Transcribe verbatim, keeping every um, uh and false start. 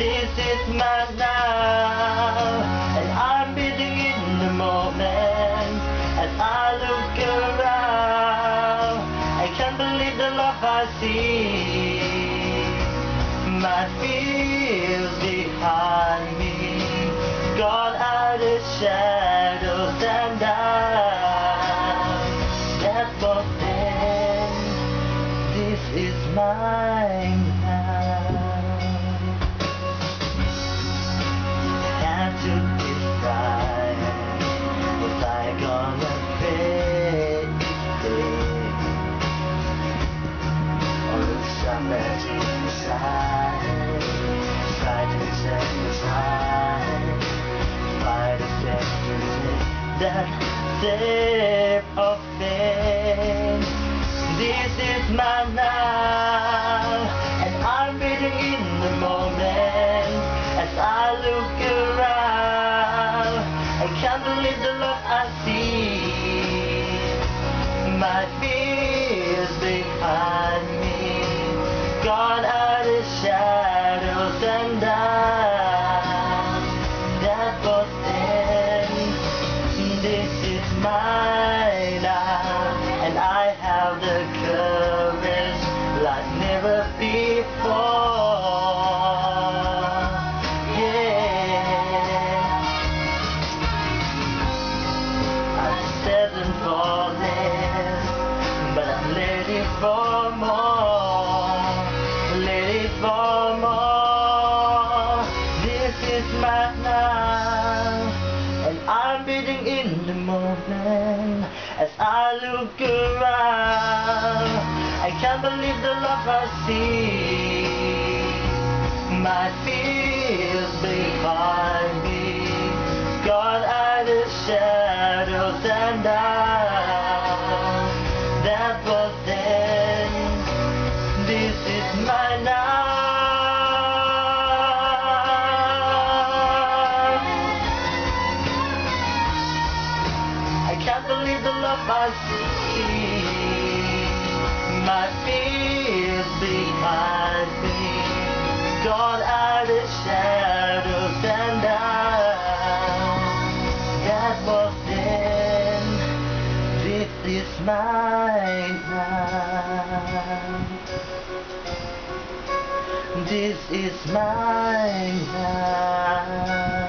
This is my now, and I'm living in the moment. As I look around, I can't believe the love I see. My fears behind me, gone are the shadows and down. That was then, this is mine now. Had to decide, was I gonna face it, or look some magic inside, try to set aside, fight a destiny that save of pain. This is my now, and I'm breathing in the moment. As I look around, I can't believe the love I see. My fears behind me, gone are the shadows and down. That was then, this is mine now, and I have the courage like never before. Yeah, I've settled for less, but I'm ready for more, ready for more. This is my now, and I'm breathing in the moment. As I look around, I can't believe the love I see. My fears behind me, gone are the shadows and down. That was then, this is my now. I can't believe the love I see. My fears behind me, gone are the shadows and down. That was then, this is mine now. This is mine now.